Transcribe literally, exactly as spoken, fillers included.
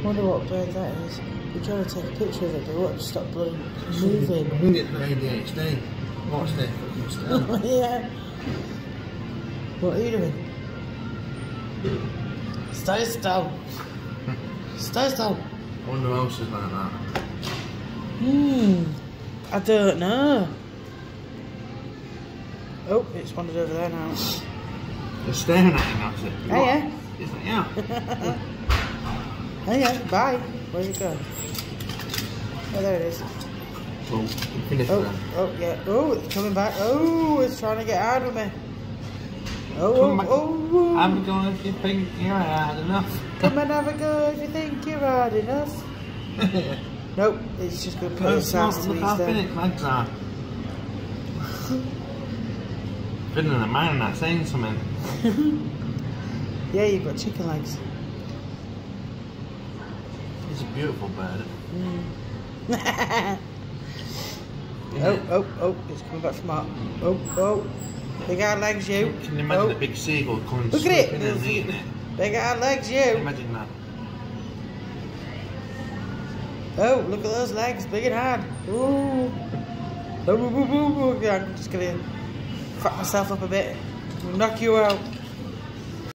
Wonder what bird that is. We're trying to take a picture of it, but what? Stop bloody moving. I think it's A D H D. Watch this fucking stuff. Yeah. What are you doing? Stay still. Stay still. I wonder who else is like that. Hmm. I don't know. Oh, it's wandered over there now. They're staring at him now, is it? Hey, yeah. He's like, yeah. Hey, yeah. Bye. Where's it going? Oh, there it is. Well, finish Oh, then. oh, yeah. Oh, it's coming back. Oh, it's trying to get hard with me. Oh, Come oh, back. oh, oh. Have a go if you think you're hard enough. Come and have a go if you think you're hard enough. Nope, it's just going to put No, his it's not. sass to Look these how thin then. its legs are. Thinner than mine, that's saying something. Yeah, you've got chicken legs. He's a beautiful bird. Mm. Oh, oh, oh, it's coming back from up. Oh, oh. Big hard legs, you. Can you imagine oh. a big seagull coming Look at it. swooping in and eating it? Big hard legs, Can you you. imagine that? Oh, look at those legs, big and hard. Ooh. Oh, ooh, ooh, ooh, ooh. Yeah, I'm just going to fuck myself up a bit. Knock you out.